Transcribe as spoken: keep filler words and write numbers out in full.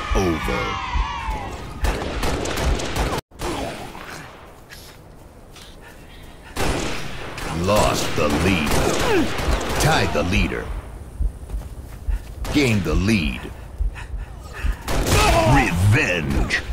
over. Lost the lead. Tied the leader. Gained the lead. Revenge.